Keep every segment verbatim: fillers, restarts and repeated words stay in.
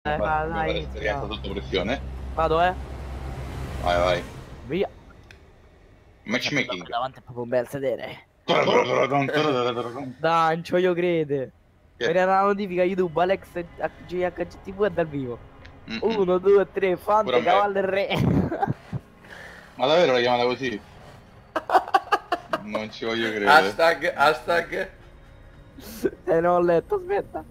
Dai, fa, vai, fare esperienza no. sotto pressione. Vado, eh. Vai, vai. Via. Matchmaking. Davanti è proprio un bel sedere. Che? Dai, non ci voglio credere. Mi era una notifica YouTube, Alex G H C T V è dal vivo. Mm -mm. Uno, due, tre, Fante, cavallo e re. Ma davvero la chiamata così? Non ci voglio credere. Hashtag, hashtag. Eh, non ho letto, aspetta.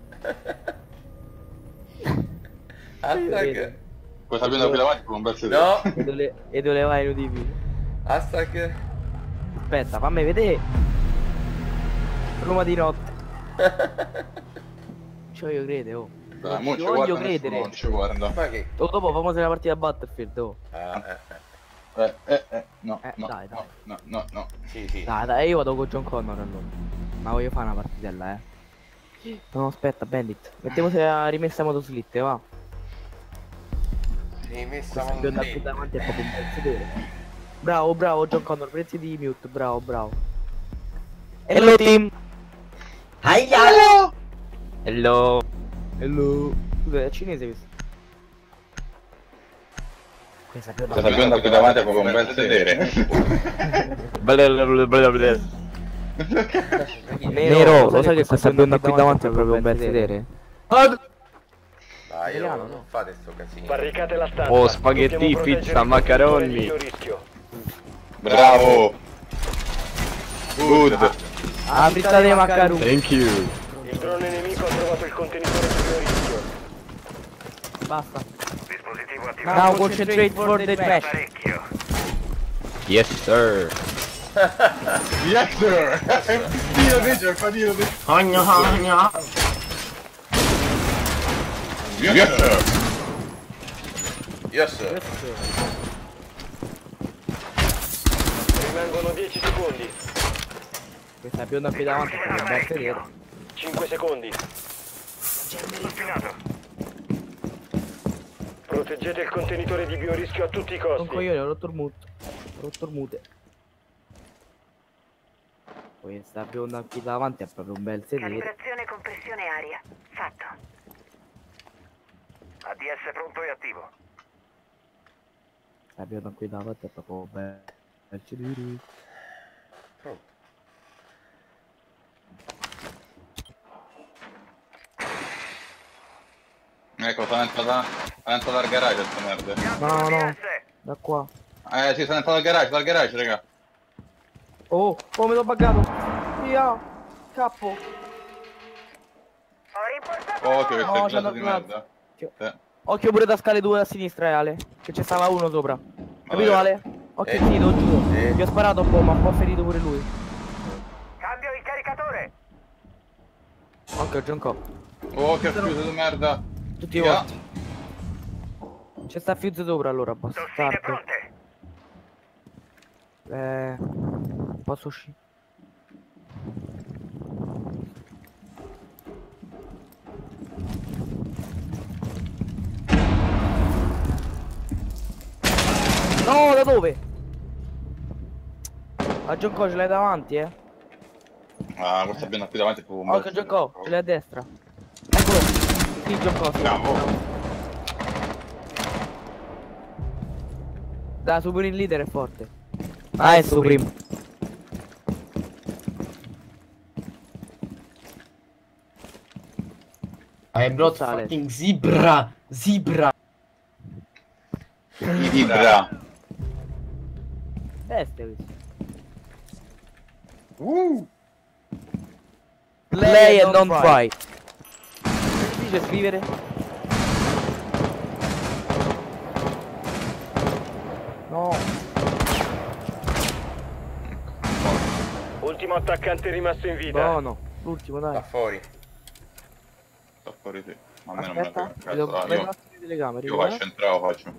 Hashtag. Poi sapendo più davanti con un bel sedere. No. E dove, e dove vai notifiche? Hashtag. Aspetta, fammi vedere. Roma di notte. Non ci voglio credere, oh. Dai, Non ci voglio credere. Non ci guarda. Ma che? Oh, dopo famosa una partita a Battlefield, oh. Ah, eh, eh. Eh, eh, eh, no, Eh, no, dai, dai. no, no, no. Sì, sì. Dai, dai, io vado con John Connor allora. Ma voglio fare una partitella, eh. No, aspetta, Bandit. Mettiamo se la rimessa motoslitte, va. Rimessa Questo bionda qui davanti è proprio un bel sedere. Bravo, bravo, John Connor, prezzi di mute, bravo, bravo. Hello team! Hello! Hello! Hello! Scusa, è cinese questo. Questa bionda Questa bionda qui davanti è proprio un bel sedere. Nero, lo sai che questa bionda qui davanti è proprio un bel sedere? Dai, io Italiano, non no? fate sto casino. Barricate la stanza. Oh, spaghetti, pizza, macaroni. Bravo. Good. Ah, frittata dei macaroni. Thank you. Il drone nemico ha trovato il contenitore di rischio. Basta. Dispositivo attivato. Now concentrate for the match. Parecchio. Yes, sir. Yes sir. Dio dice, fa Dio dice. Hagna, hagna. Yes sir. Yes, sir. Rimangono dieci secondi. Questa bionda qui davanti è proprio un bel sedere. cinque secondi. Affinato. Proteggete il contenitore di biorischio a tutti i Un costi. coglione, ho rotto il mute. Ho rotto il mute. Questa bionda qui davanti è proprio un bel sedere. Calibrazione compressione aria. Fatto. A D S pronto e attivo. La bionda qui davanti è proprio un bel bel sedere. Ecco, sono entrata, sono entrata al garage sta merda. No, no, da qua. Eh sì, sono entrato al garage, dal garage, raga. Oh, oh, mi sono buggato. Via, capo. Ho rimportato Oh, che questo No, è c'è il una di granata. merda. Occhio. Eh. Occhio pure da scale due a sinistra, eh, Ale. Che c'è stava uno sopra. Capito, Vabbè. Ale? Occhio, Eh. sì, lo giuro. Eh. Gli ho sparato un po', ma un po' ferito pure lui. Cambio il caricatore. Occhio, John Cop. Oh, che fuse di merda. Tutti i Via. morti. C'è sta fuse sopra allora, Tossine bastardo. pronte. Eh... Posso uscire? No, da dove? A John Co ce l'hai davanti, eh? Ah, questa bionda qui davanti è proprio un bel Occhio John sedere. Co, ce l'hai a destra. Eccolo. Sì, John Co. sì. Bravo. Dai, Supreme Leader è forte. Ah, è Supreme. I brought Sale. fucking zebra. Zebra. Vibra. Bestia questo. Uh. Play and non fight. Che dice scrivere? No. Ultimo attaccante rimasto in vita. Buono. L'ultimo, Sta dai. fuori. Sta fuori sì. A me non me la Aspetta. frega un Vedo cazzo. Ah, le io, nostre telecamere. io faccio entrare, lo faccio.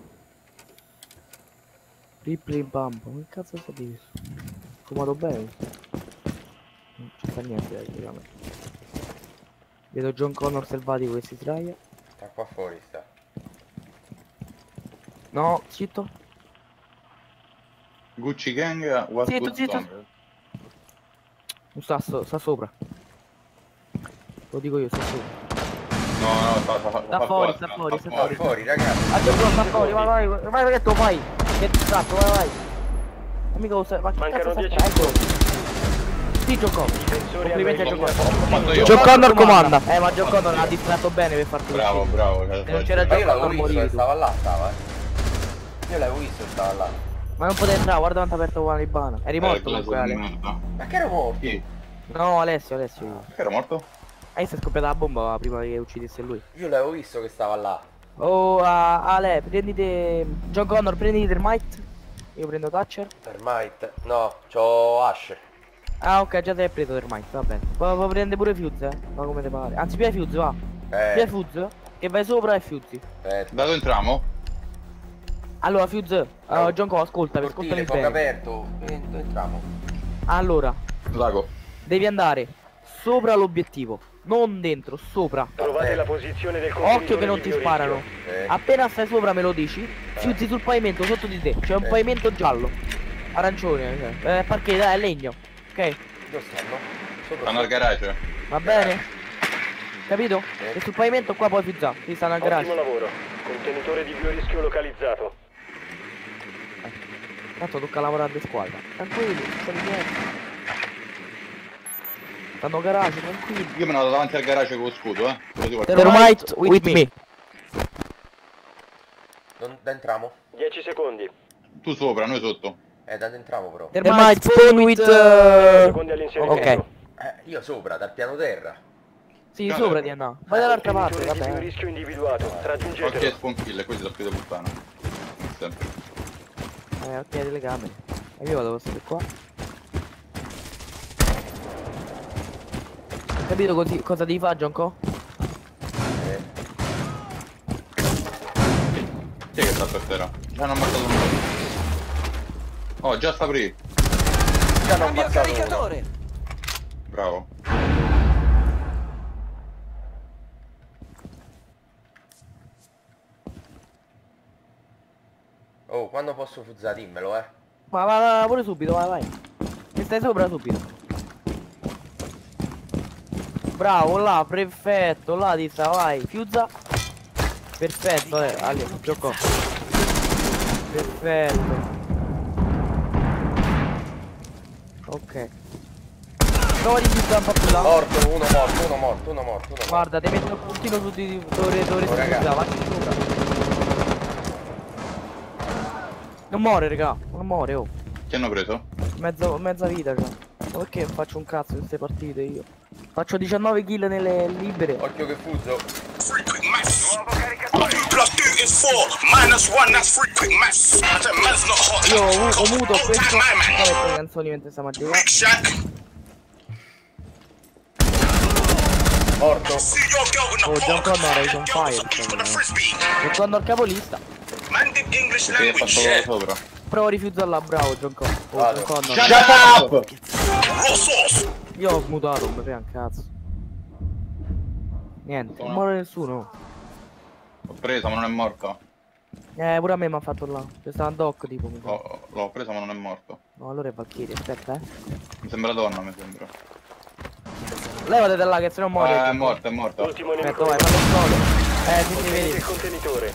Riplay bump. Che cazzo sta di questo? Fumato bene. Non ci sta niente dai telecamere. Vedo John Connor selvatico che si sdraia. Sta qua fuori, sta. No, zitto. Gucci Gang, what Zitto, good zitto. song. Non sta, so- sta sopra. Lo dico io, sta sopra. No, no, sta, sta, sta, Sta fuori, sta fuori, sta Fuori, fuori, ragazzi. Ah, Gianco, sta fuori, vai, vai, vai, vai, che tu fai? Che distratto, vai, vai. Amico, ma che Mancano cazzo dieci stai? Ecco. secondi. Sì, Giocò. Difensori Complimenti a hanno Giocò. eliminato. Fatto io. John Connor comanda. Eh, ma John Connor l'ha distratto bene per farti Bravo, così. bravo. Se non c'era Ma io John l'avevo Connor visto, morivi che tu. stava là, stava, eh. Io l'avevo visto che stava là. Ma non poteva entrare, guarda quanto ha aperto qua l'Ibana. Eri morto comunque, Ale. Ma che ero morto? Chi? No, Alessio, Alessio. Perché ero morto? Ah, si è scoppiata la bomba prima che uccidesse lui. Io l'avevo visto che stava là. Oh, uh, Ale, prendite... John Connor, prenditi Termite. Io prendo Thatcher. Termite. No, c'ho Ash. Ah, ok, già te l'hai preso Termite, va bene. Poi puoi prendere pure Fuse, eh. Ma come te pare. Anzi, via Fuse, va. Via Eh, Fuse, che vai sopra e Fuse. aspetta. Da dove entriamo? Allora, Fuse, uh, John Connor, ascoltami, Cortile, ascoltami fuoco bene. aperto. Ent- Entriamo. Allora, Lago. devi andare sopra l'obiettivo. Non dentro, sopra. Trovate Eh. la posizione del contenitore Occhio che non di ti biorischio. sparano. Eh. Appena stai sopra me lo dici. Fiuti sul pavimento sotto di te. C'è un Eh. pavimento giallo. Arancione, cioè. Eh, perché dai, è legno. Ok, Dove stanno? Sopra. Stanno al garage. va bene? Capito? Eh. E sul pavimento qua puoi fizzare. Qui stanno al Ottimo garage. lavoro. Contenitore di biorischio localizzato. Tanto tocca lavorare in squadra. Tranquilli, non c'è niente. Stanno al garage, tranquilli. Io me ne vado davanti al garage con lo scudo, eh. Così qualcuno- Termite with me. Non, da entriamo? dieci secondi. Tu sopra, noi sotto. Eh, da entriamo però. Termite spawn with... Secondi Uh... all'inserimento. Ok. Eh, io sopra, dal piano terra. Sì, sopra di no. Vai dall'altra parte, Contenitore di vabbè. biorischio individuato. Ok, Raggiungetelo. spawn kill, questi sono più di puttana. Sempre. Eh, ok, telecamere. E io vado questo qua. Capito così, cosa devi fare, Gianco? Eh, Chi è che sta per terra? Già hanno ammazzato uno. Oh, già sta aprì. già non ammazzato uno. Bravo. Oh, quando posso fuzzare dimmelo, eh. Ma va, va, va pure subito, vai, vai. Che stai sopra subito. Bravo, là, perfetto, là ti sta, vai, fiuzza. Perfetto, eh, Ali, giocò. Perfetto. Ok. Prova di fiuzza un po' più là. Morto, uno morto, uno morto, uno morto, uno morto. Guarda, ti metto il puntino su di dove dovresti Oh, raga. fiuzzare, vai sopra. Non muore, raga, non muore, oh. Chi hanno preso? Mezzo, mezza vita, cioè. Ma perché non faccio un cazzo in queste partite io? Faccio diciannove kill nelle libere. Occhio che fuzzo. Three quick maths. Two plus two is four. Minus one, that's three quick maths. I said man's not hot. Io ho, ho muto Old questo. time Non man. so le canzoni mentre stiamo a giocare. Big Shaq. Morto. See your girl in Oh, the John park. Connor is That on girl was fire, a piece with a so, frisbee. E quando al capolista. Man did English Perché gli ha language. fatto Yeah. sopra. Provo a rifiutarla, bravo John Connor. Oh, Vado. John Connor. Shut up! Raw sauce. Io ho mutato, non mi frega un cazzo. Niente, non muore nessuno. L'ho presa ma non è morta. Eh, pure a me mi ha fatto là. C'è stato un doc tipo. Mi sa. L'ho l'ho presa ma non è morto. No, allora è Valkyrie, aspetta, eh. Mi sembra donna, mi sembra. Levate da là che se no muore. Eh, è John morta, è morta. Ultimo Connor. nemico. Aspetta, vai, fallo solo. Eh, sì, sì, Ottenete vedi. il contenitore.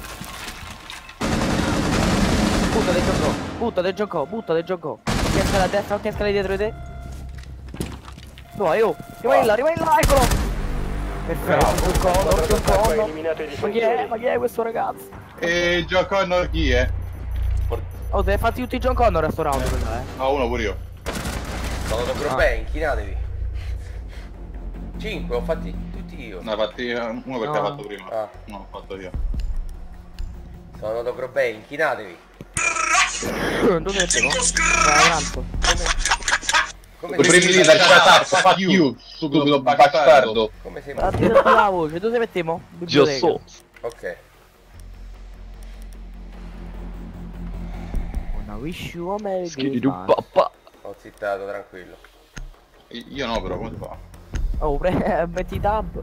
Buttate gioco, buttate gioco, buttate gioco. Che esca la destra, che esca dietro di te. Dai, oh, rimani là, rimani là, eccolo. Perfetto, John Connor, Squadra John d'attacco ha Connor. eliminato i Ma chi è? difensori. Ma chi è questo ragazzo? E John Connor chi è? Oh, te hai fatti tutti i John Connor a sto round, però, eh. No, uno pure io. Sono da Grobè, inchinatevi. cinque, ho fatti tutti io. Ne hai fatti eh, uno perché No. ha fatto prima. Ah. No, ho fatto io. Sono da Grobè, inchinatevi. Dove mettevo? Ah, Ranzo. Come Tu sei prendi leader, shut up, fuck you, stupido bastardo. Come sei Ah, tira la voce, dove mettiamo? Biblioteca. Ok. Una wish you a merry Schidu Christmas. papà. Ho zittato, tranquillo. Io no però, come si fa? Oh, pre metti tab.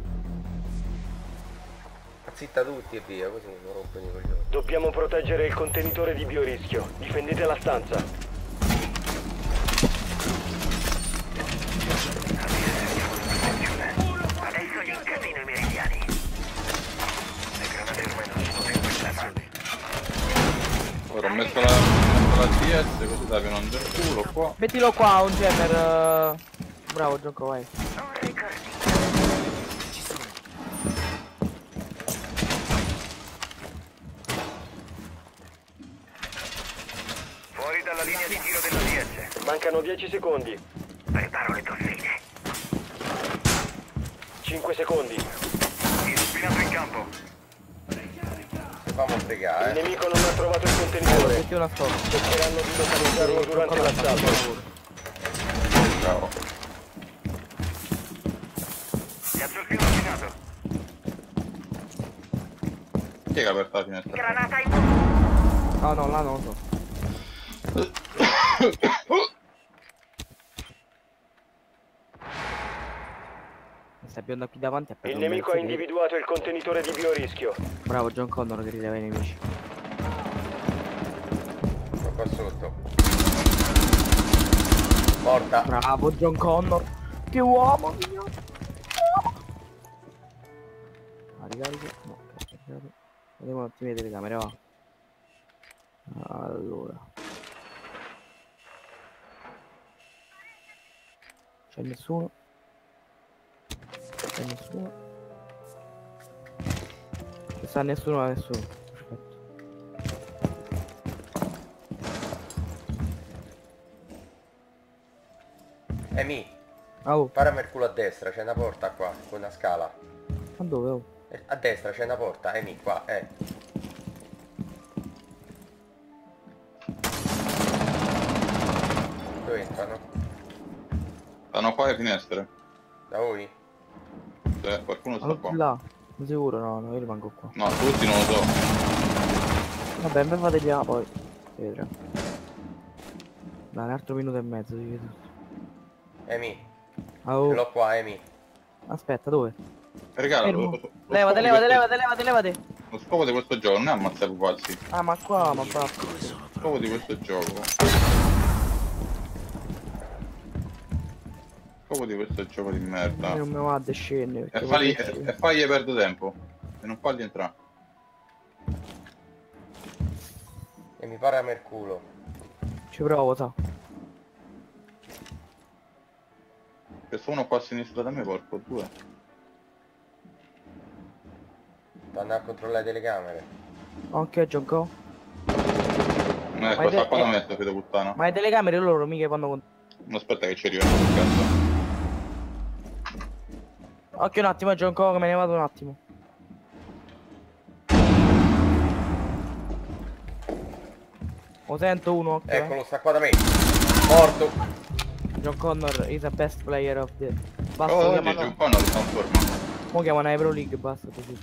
Zitta tutti e via, così non rompono i coglioni. Dobbiamo proteggere il contenitore di biorischio. Difendete la stanza. Adesso gli incasino i meridiani. ho messo la, ho messo la D S così da che non del culo qua. Mettilo qua, un jammer. eh. Bravo, gioco, vai. Un ricordo. Fuori dalla linea di tiro della D S. Mancano dieci secondi. Preparo le tossine. cinque secondi. Illuminato in campo. Se famo Il fregare, eh. nemico non ha trovato il contenitore. Metti una stop. Cercheranno di localizzarlo durante l'assalto. Bravo. Cazzo il filo minato. Chi è che ha aperto la finestra? Granata in No, no, là non lo so. Questa bionda qui davanti ha preso Il un nemico ha mezzo di- individuato il contenitore di biorischio. Bravo John Connor che rileva i nemici. Sono qua sotto. Morta. Bravo John Connor. Che uomo, mio. Ah, ricarico. No, ricarico. Vediamo un attimo le telecamere, va. Allora. C'è nessuno. C'è nessuno. Ci sta nessuno, ma nessuno. Perfetto. Emi, Oh, parami il culo a destra, c'è una porta qua, con una scala. ma dove? Oh? Eh, A destra c'è una porta, Emi, qua, eh. Dove entrano? Stanno qua le finestre. Da voi? Cioè, qualcuno Ma sta non qua. là. Di sicuro no, no, io rimango qua. No, tutti non lo so. Vabbè, me fate via poi. Si vedrà. Dai, un altro minuto e mezzo, si vede. Emi, Ah, oh. ce l'ho qua, Emi. Aspetta, dove? Regala, lo, Fermo. lo- lo Levate, scopo di levate, questo- levate, levate, levate. Lo scopo di questo gioco non è ammazzare pupazzi. Ah, ma qua, ma qua. Lo scopo di questo gioco. Lo scopo di questo gioco di merda. Io non mi vado a scendere. E perché fagli, vorrei e, scendere. e fagli perdere tempo. E non fargli entrare. Emi, parami il culo. Ci provo, sa. Questo uno qua a sinistra da me, porco due. Stanno a controllare le telecamere. Ok, gioco. Non è Ma cosa è- qua da è- me, sta figlio puttana. Ma le telecamere loro mica fanno con... Non aspetta che ci arrivano, cazzo. Occhio un attimo, John Co, che me ne vado un attimo. Lo sento uno, occhio. eh. Eccolo, sta qua da me. Morto. John Connor is the best player of the... Basta, Oh, lo oggi chiamano... un po' non riconforma. Mo chiamano Pro League, basta così.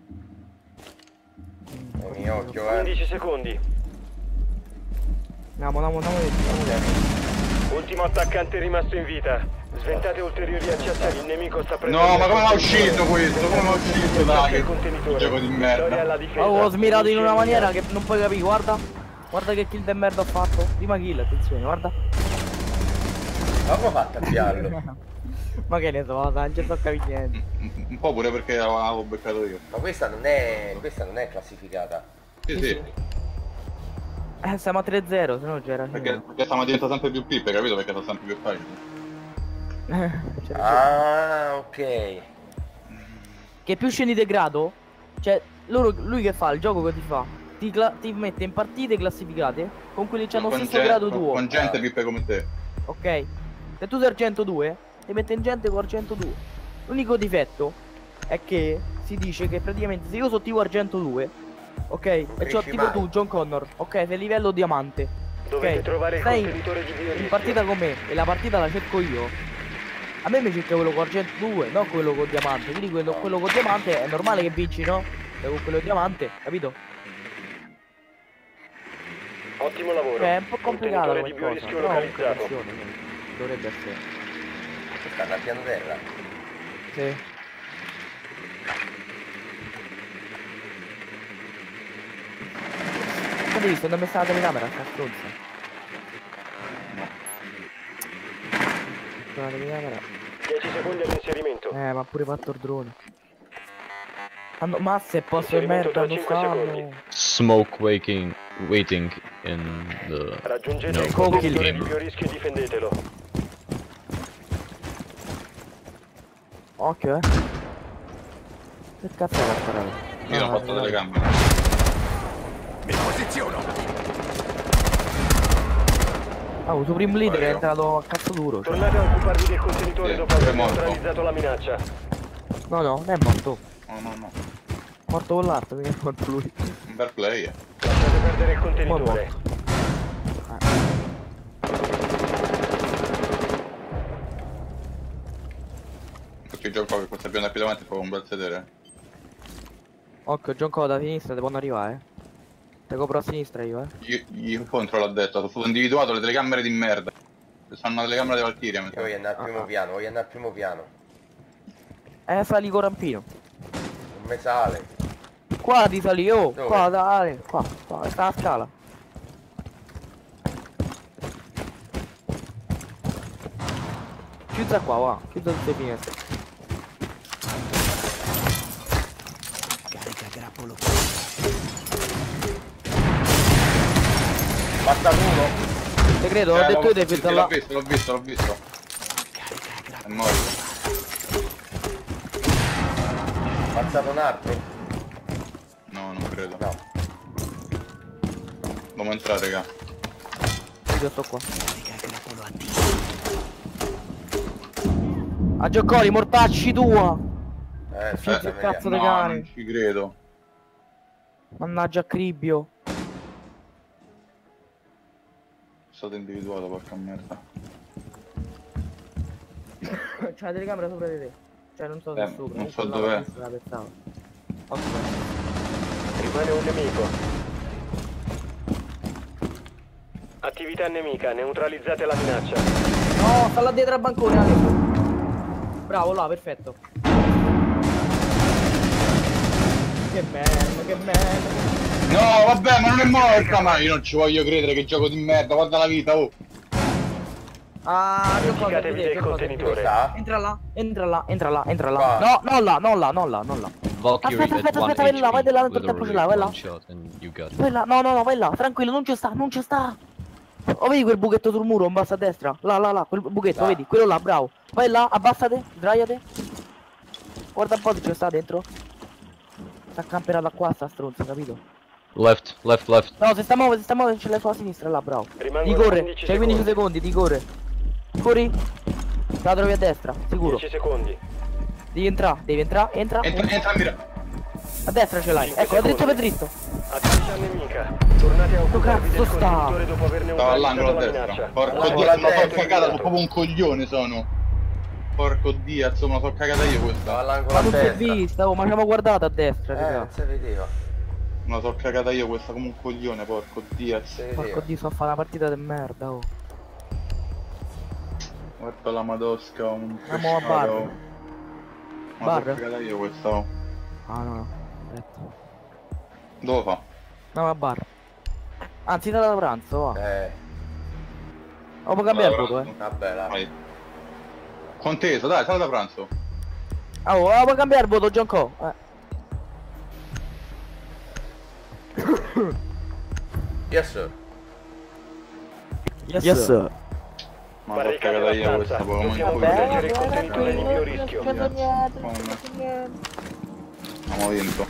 Mm, Emi, occhio, eh. undici secondi. Andiamo, andiamo, andiamo, andiamo. Ultimo attaccante rimasto in vita. Sventate ulteriori acciazzari, il nemico sta prendendo... No, ma il come è contenitore. uscito questo? Come è uscito, Cerca dai? il Che contenitore. gioco di Vittoria alla merda. difesa. Oh, ho smirato in una Missione maniera eliminata. che non puoi capire, guarda. Guarda che kill de merda ho fatto. Prima kill, attenzione, guarda. Ma come ho fatto a piarlo? Ma che ne so, non ci sto capendo niente. Un- Un po' pure perché l'avevo beccato io. Ma questa non è. questa non è classificata. Sì, sì. Eh, siamo a tre zero, se no c'era... Perché, perché stiamo diventando sempre più pippe, capito? Perché sono sempre più facili. c'era... Ah, ok. Che più scendi di grado, cioè, loro, lui che fa? Il gioco che ti fa? Ti, cla- ti mette in partite classificate con quelli che hanno Con stesso gen- grado con- tuo. Con gente pippe come te. Ok? Se tu sei argento due, ti mette in gente con argento due. L'unico difetto è che si dice che praticamente se io sono tipo argento due, ok? E c'ho cresci tipo mai. tu, John Connor, ok? Sei livello diamante. Dovete Ok, trovare il stai contenitore di biorischio. in partita con me e la partita la cerco io. A me mi cerca quello con argento due, non quello con diamante. Quindi quello, quello con diamante è normale che vinci, no? E con quello diamante, capito? Ottimo lavoro. Cioè, è un po' complicata Contenitore di come cosa, biorischio però localizzato. funziona, dovrebbe essere. Stanno a piano terra. Sì. Avete visto dove sta la telecamera? Sta stronza. La telecamera. dieci secondi all'inserimento. Eh, ma ha pure fatto il drone. Hanno masse e posto di Inserimento merda, tra non cinque stanno. secondi. Smoke waking. waiting in the... Raggiungete No. il Con contenitore kill. di biorischio e difendetelo. Occhio, eh. Che cazzo è la sparata? Io non ho fatto delle gambe. Mi posiziono. Ah, il suo primo leader è entrato a cazzo duro. Cioè. Tornate a occuparvi del contenitore Sì, dopo aver è morto. neutralizzato la minaccia. No, no, non è morto. No, no, no. Morto con l'arto, mica è morto lui. Un bel play. eh. Lasciate perdere il contenitore. Perché gioco che questo piano più davanti fa un bel sedere. Occhio, John Code da sinistra, ti possono arrivare, eh. Te copro a sinistra io, eh. Io, io contro l'ho detto, sono stato individuato le telecamere di merda. Sono le telecamere di Valkyria. mi Io sa. voglio andare al primo Ah, ah. piano, voglio andare al primo piano. Eh, sali con rampino. Non mi sale. Qua ti sali, oh. Dove? Qua, dai. Qua, qua, sta la scala. Chiusa qua, va. Chiusa tutte le finestre. Basta uno. Te credo, ho Eh, detto l'ho- io devi sì, finire l'ho là. visto, l'ho visto, l'ho visto. È morto. Ammazzato un altro. No, non credo. No. Dobbiamo entrare, raga. Io sto qua. A Gioccoli, mortacci tua! Eh, Figlio aspetta, del cazzo vediamo. di No, cane. non ci credo. Mannaggia Cribbio. Sono stato individuato, porca merda. C'è la telecamera sopra di te. Cioè non so se Eh, è sopra. non so comunque dov'è. là, questa la pensavo. Ok. Rimane un nemico. Attività nemica, neutralizzate la minaccia. No, sta là dietro al bancone, Ale. Bravo, là, perfetto. Che merda, che merda. No, vabbè, ma non è morta, ma io non ci voglio credere che gioco di merda, guarda la vita, oh. Ah, Gioccoli, Dimenticatevi del Gioccoli, contenitore. Sta? entra là, entra là, entra là, entra là. Qua. No, non là, non là, non là, non là. Valkyrie Aspetta, at aspetta, one aspetta, vai là, vai H P, là, dentro il tempo literally ce l'hai, vai là. one shot and you got it. Vai là, no, no, no, vai là, tranquillo, non ci sta, non ci sta. Oh, vedi quel buchetto sul muro, in basso a destra? Là, là, là, quel buchetto, Là. vedi? Quello là, bravo. Vai là, abbassate, sdraiate. Guarda un po' se ci sta dentro. Sta camperata qua, sta stronza, capito? Left, left, left. No, se sta muovendo, se sta muovendo, ce l'hai sulla sinistra, là, bravo. Ti Rimangono corre, quindici c'hai quindici secondi. secondi, ti corre. Corri. Te la trovi a destra, sicuro. dieci secondi. Devi entrare, devi entrare, entra. Entra, entra a mira. A destra ce l'hai, cinque ecco, dritto per secondi. dritto. Attività nemica. Tornate a occuparvi cazzo del sta? contenitore dopo aver Stavo all'angolo neutralizzato a la destra. minaccia. Porco All'angolo dio, a me la so destra. cagata, sono proprio un coglione sono. Porco dio, insomma, me la so cagata io Stava questa. all'angolo Ma a non si è destra. vista, oh, ma ci abbiamo guardato a destra, Eh, raga. non si vedeva. Me la so cagata io questa come un coglione, porco dio. Non si Porco vedeva. dio, sto a fare una partita di merda, oh. Guarda la madosca, un Andiamo a pesciato. bar. Me la Bar? so cagata io questa, oh. Ah, no, no, aspetta. Dove fa? No, a bar. Anzi, sala da pranzo, va. Eh, O può cambiare il Sala da voto, eh. vabbè, là. Vai. Conteso, dai, sala da pranzo. Ah, oh, ah, può cambiare il voto, John Co. Eh. Yes, sir. Yes, yes sir. Me la so Barricate cagata io la questa, stanza. proprio come un Dobbiamo coglione. proteggere il contenitore di biorischio. Abbiamo vinto.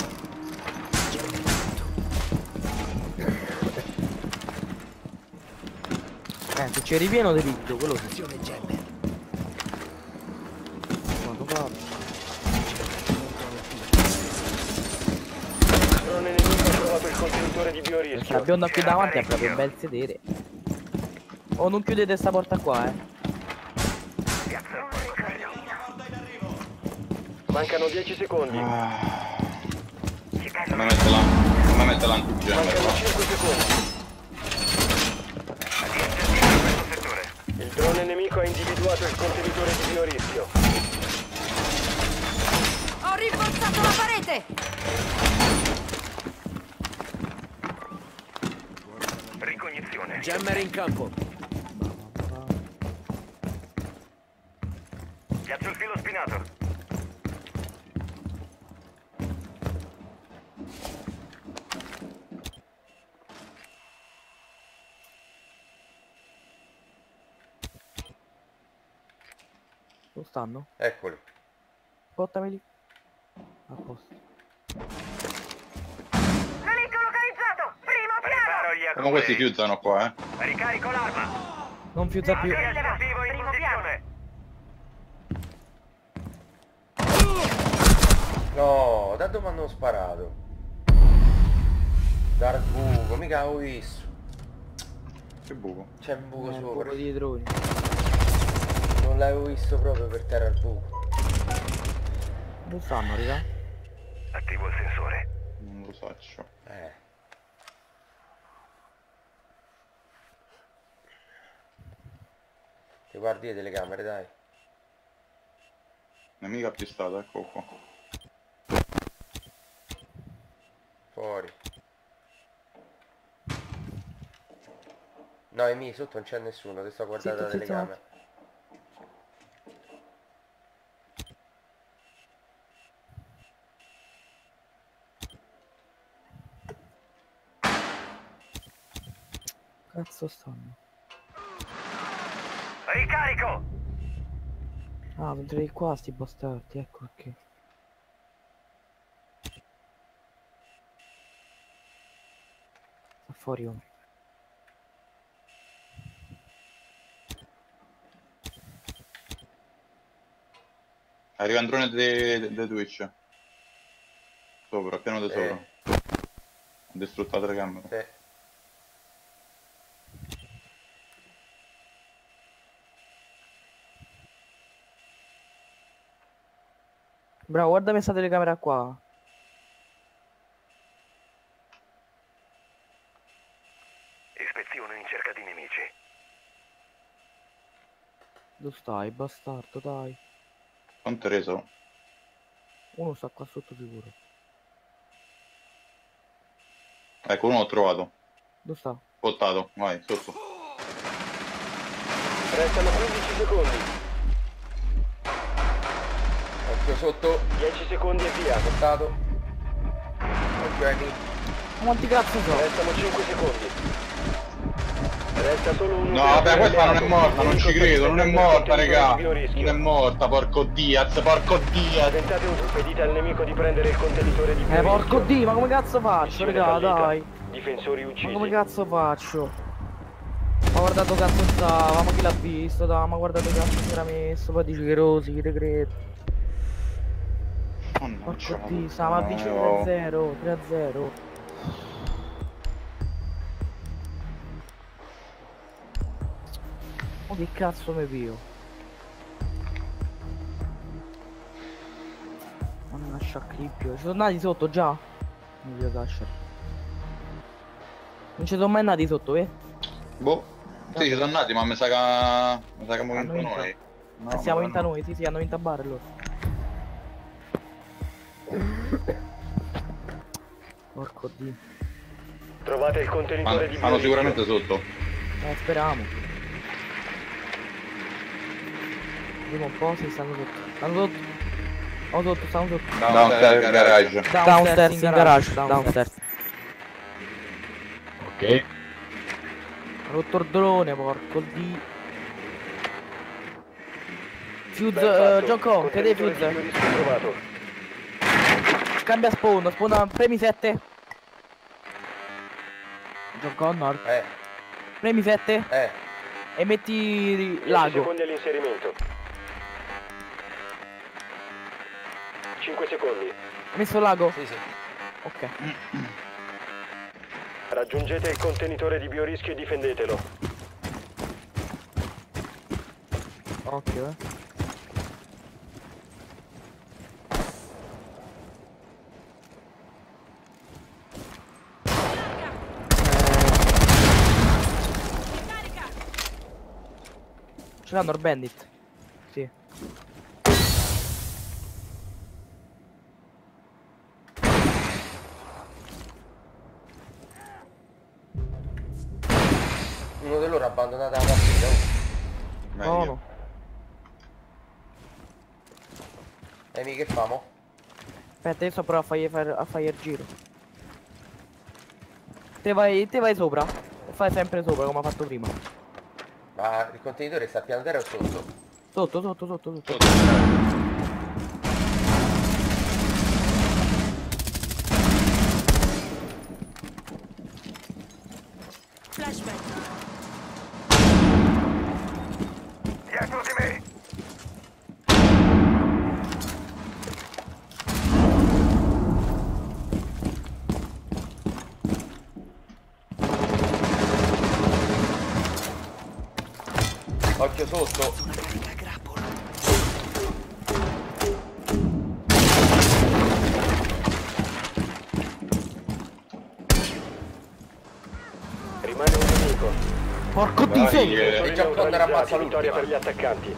Eh, se c'è ripieno di picchio, quello sì. Quanto fa? Drone nemico ha trovato il contenitore di La biorischio. bionda qui davanti ha proprio un bel sedere. Oh, non chiudete sta porta qua, eh. Mancano dieci secondi. Non mi mette là, non mi mette l'antigemma Mancano qua. cinque secondi. Il drone nemico ha individuato il contenitore di biorischio. Ho rinforzato la parete! Ricognizione. Jammer in campo. Piazzo il filo spinato. Dove stanno? Eccoli. Portameli. A posto. Nemico localizzato! Primo piano! Come questi chiudono qua, eh. Ricarico l'arma! Non fiuta più. Esplosivo in posizione! No, da dove hanno sparato? Dal buco, mica avevo visto. Che buco. C'è un buco Eh, un sopra. po' di droni. Non l'avevo visto proprio per terra il buco. Dove stanno, raga? Attivo il sensore. Non lo faccio. Eh. Ti guardi le telecamere, dai. Nemico appistato, ecco qua. Fuori. No, Emi, sotto non c'è nessuno, ti sto guardando la Zitto, zitto. telecamera. Cazzo stanno? Ricarico! Ah, vedrei qua sti bastardi, ecco perché. Sta fuori uno. Arriva un drone di Twitch. Sopra, piano di Sì. sopra. Ho distrutto la telecamera. Sì. Bravo, guardami sta telecamera qua. Ispezione in cerca di nemici. Dove stai, bastardo, dai. Quanto è reso? Uno sta qua sotto sicuro. Ecco, uno l'ho trovato. Dove sta? Pottato, vai, sotto. Restano quindici secondi. Occhio sotto, dieci secondi e via. portato. Occhio Emi. Ma quanti cazzo sono? Restano cinque secondi. Resta solo un No, vabbè, questa non è alleato. morta, non ci Nemico credo, non è sta morta, prendendo il raga. contenitore di bio Non è rischio. morta, porco Diaz, porco Diaz. Tentate un pedite al nemico di prendere il contenitore di bio Eh porco rischio. Dio, ma come cazzo faccio, Missione raga, fallita. dai. Difensori Ma uccisi. come cazzo faccio? Ma guardato cazzo stava, ma chi l'ha visto, dai, ma guardate cazzo si era messo, poi dici che rosi, che decreto. Porco Dio, stava a vincere tre a zero, tre a zero. Ma che cazzo mi pio? Ma non lascia clippio. Ci sono andati sotto già? Non vi lascia. Non ci sono mai andati sotto, eh? Boh. Sì, ci sono andati, ma mi sa che... mi sa che abbiamo Hanno vinto vinto. noi. No, Eh, siamo ma vinta no. noi, sì sì, hanno vinto a bar loro. Porco Dio. Trovate il contenitore di bio Stanno rischio. sicuramente sotto. Eh, speriamo. Vediamo un po' se stanno sotto. Stanno sotto. Stanno sotto, stanno sotto. Downstairs garage. Downstairs in garage, downstairs. Ok. Ha rotto il drone, porco Dio. Fuse, Ben uh, fatto. John Con, che dei Contenitore di bio fuse? rischio trovato. Cambia spawn, spawn, premi sette. John Connor, Eh, premi sette eh. e metti dieci lago. secondi all'inserimento. cinque secondi. Hai messo lago? Sì, sì. Ok. Raggiungete il contenitore di biorischio e difendetelo. Occhio, eh. Ce l'hanno il bandit. Sì. Uno di loro ha abbandonato la partita. oh. Meglio. No, no. Emi, che famo? Aspetta, io sto provando a fargli fare, a fargli il giro. Te vai, te vai sopra. E fai sempre sopra come ha fatto prima. Ma il contenitore sta a piano terra o sotto? Sotto, sotto, sotto, sotto. Flashback. Dietro di me. Occhio sotto. Rimane un nemico. Porco Dai, disegno! eh. È già pronto a Neutralizzati, ammazzare vittoria l'ultima. per gli attaccanti.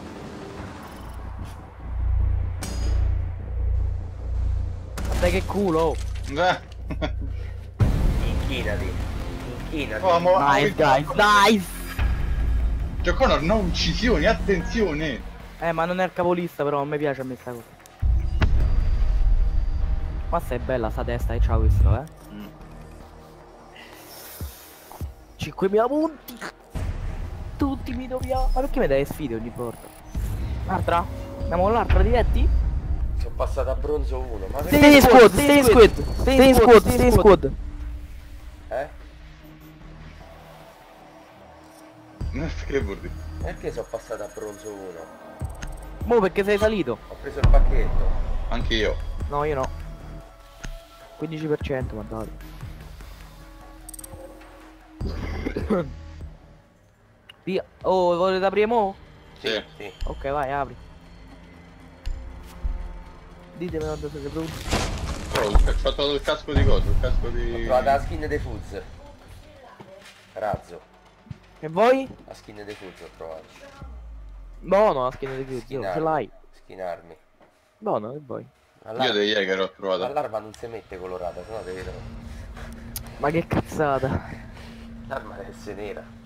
Dai che culo! Eh. Inchinati. Inchinati. Oh, mo- Nice guys, nice! Cioè Connor, no uccisioni, attenzione! Eh ma non è il capolista però, a me piace a me sta cosa. Ma se è bella sta testa che c'ha questo, eh. Mm. cinquemila punti! Tutti mi dobbiamo. Ma perché mi dai sfide ogni volta? L'altra? Andiamo con l'altra, diretti? Sono passato a bronzo uno. Ma Stay in squad, stay in squad, stay in squad, stay in squad. Eh? Che vuol dire? Perché sono passato a bronzo uno? Mo perché sei salito? Ho preso il pacchetto. Anche io. No, io no. quindici per cento, guardate. Via. Oh, volete aprire mo? Sì. Sì. Ok, vai, apri. Ditemi quando siete pronti. Oh, ho fatto il casco di cosa? Il casco Ho di... trovato la skin dei Fuzz. Razzo. E voi? La skin dei Fuzz ho trovato. Buono la skin di più, Skin ce armi. l'hai. Skin armi. Buono, e voi? Io dei Jäger ho trovato. All'arma non si mette colorata, sennò te vedono. Ma che cazzata. L'arma deve essere nera.